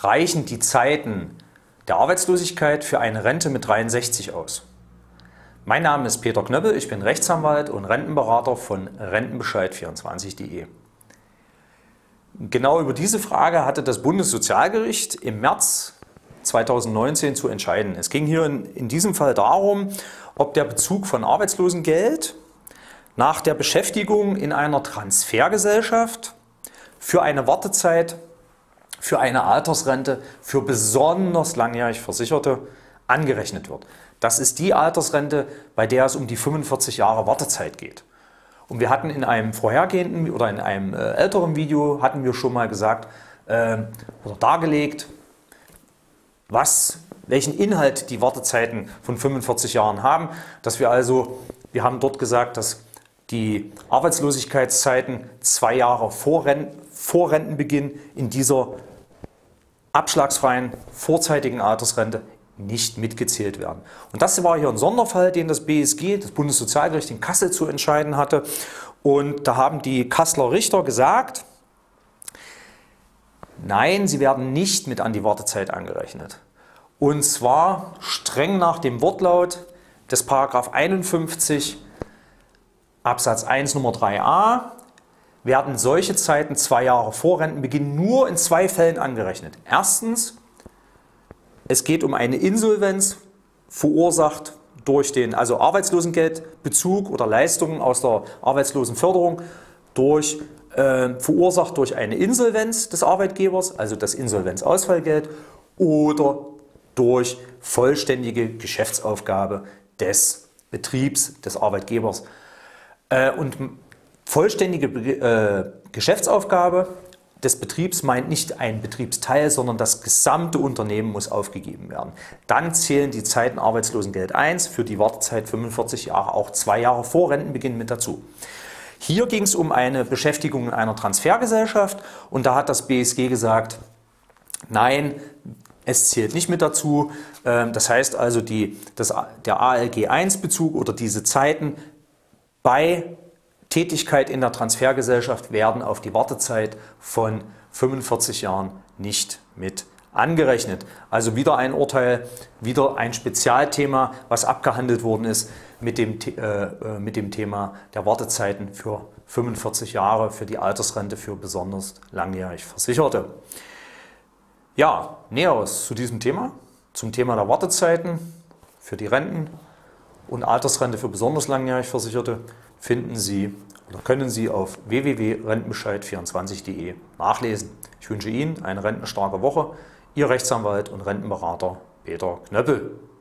reichen die Zeiten der Arbeitslosigkeit für eine Rente mit 63 aus? Mein Name ist Peter Knöppel, ich bin Rechtsanwalt und Rentenberater von Rentenbescheid24.de. Genau über diese Frage hatte das Bundessozialgericht im März 2019 zu entscheiden. Es ging hier in diesem Fall darum, ob der Bezug von Arbeitslosengeld nach der Beschäftigung in einer Transfergesellschaft für eine Wartezeit für eine Altersrente für besonders langjährig Versicherte angerechnet wird. Das ist die Altersrente, bei der es um die 45 Jahre Wartezeit geht. Und wir hatten in einem vorhergehenden oder in einem älteren Video hatten wir schon mal gesagt oder dargelegt, welchen Inhalt die Wartezeiten von 45 Jahren haben. Wir haben dort gesagt, dass die Arbeitslosigkeitszeiten 2 Jahre vor Rentenbeginn in dieser abschlagsfreien vorzeitigen Altersrente nicht mitgezählt werden. Und das war hier ein Sonderfall, den das BSG, das Bundessozialgericht in Kassel, zu entscheiden hatte. Und da haben die Kasseler Richter gesagt, nein, sie werden nicht mit an die Wartezeit angerechnet. Und zwar streng nach dem Wortlaut des § 51 Absatz 1 Nummer 3a werden solche Zeiten 2 Jahre vor Rentenbeginn nur in 2 Fällen angerechnet. Erstens, es geht um eine Insolvenz, verursacht durch den Arbeitslosengeldbezug oder Leistungen aus der Arbeitslosenförderung, verursacht durch eine Insolvenz des Arbeitgebers, also das Insolvenzausfallgeld, oder durch vollständige Geschäftsaufgabe des Betriebs, des Arbeitgebers. Und vollständige Geschäftsaufgabe des Betriebs meint nicht ein Betriebsteil, sondern das gesamte Unternehmen muss aufgegeben werden. Dann zählen die Zeiten Arbeitslosengeld 1 für die Wartezeit 45 Jahre auch 2 Jahre vor Rentenbeginn mit dazu. Hier ging es um eine Beschäftigung in einer Transfergesellschaft und da hat das BSG gesagt, nein, es zählt nicht mit dazu. Das heißt also, der ALG-1-Bezug oder diese Zeiten bei Tätigkeit in der Transfergesellschaft werden auf die Wartezeit von 45 Jahren nicht mit angerechnet. Also wieder ein Urteil, wieder ein Spezialthema, was abgehandelt worden ist mit dem Thema der Wartezeiten für 45 Jahre für die Altersrente für besonders langjährig Versicherte. Ja, Näheres zu diesem Thema, zum Thema der Wartezeiten für die Renten und Altersrente für besonders langjährig Versicherte finden Sie oder können Sie auf www.rentenbescheid24.de nachlesen. Ich wünsche Ihnen eine rentenstarke Woche. Ihr Rechtsanwalt und Rentenberater Peter Knöppel.